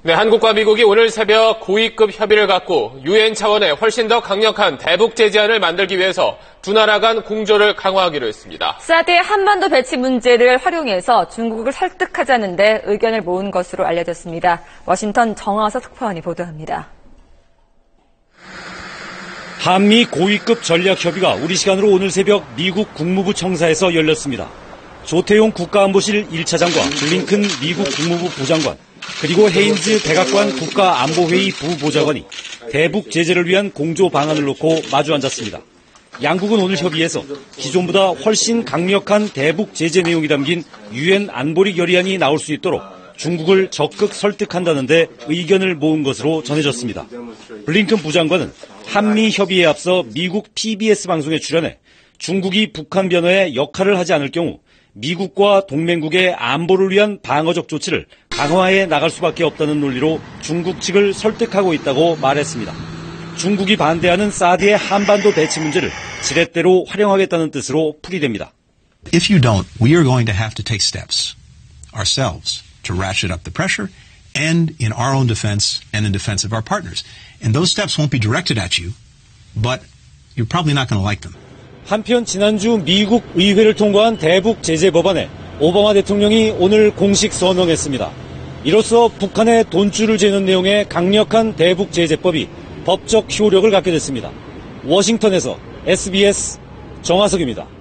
네, 한국과 미국이 오늘 새벽 고위급 협의를 갖고 유엔 차원의 훨씬 더 강력한 대북 제재안을 만들기 위해서 두 나라 간 공조를 강화하기로 했습니다. 사드의 한반도 배치 문제를 활용해서 중국을 설득하자는 데 의견을 모은 것으로 알려졌습니다. 워싱턴 정화석 특파원이 보도합니다. 한미 고위급 전략협의가 우리 시간으로 오늘 새벽 미국 국무부 청사에서 열렸습니다. 조태용 국가안보실 1차장과 블링컨 미국 국무부 부장관, 그리고 헤인즈 백악관 국가안보회의 부보좌관이 대북 제재를 위한 공조 방안을 놓고 마주 앉았습니다. 양국은 오늘 협의에서 기존보다 훨씬 강력한 대북 제재 내용이 담긴 유엔 안보리 결의안이 나올 수 있도록 중국을 적극 설득한다는 데 의견을 모은 것으로 전해졌습니다. 블링컨 부장관은 한미 협의에 앞서 미국 PBS 방송에 출연해 중국이 북한 변호에 역할을 하지 않을 경우 미국과 동맹국의 안보를 위한 방어적 조치를 강화해 나갈 수밖에 없다는 논리로 중국 측을 설득하고 있다고 말했습니다. 중국이 반대하는 사드의 한반도 배치 문제를 지렛대로 활용하겠다는 뜻으로 풀이됩니다. If you don't, we are going to have to take steps ourselves to ratchet up the pressure and in our own defense and in defense of our partners. And those steps won't be directed at you, but you're probably not going to like them. 한편 지난주 미국 의회를 통과한 대북 제재 법안에 오바마 대통령이 오늘 공식 서명했습니다. 이로써 북한의 돈줄을 재는 내용의 강력한 대북 제재법이 법적 효력을 갖게 됐습니다. 워싱턴에서 SBS 정화석입니다.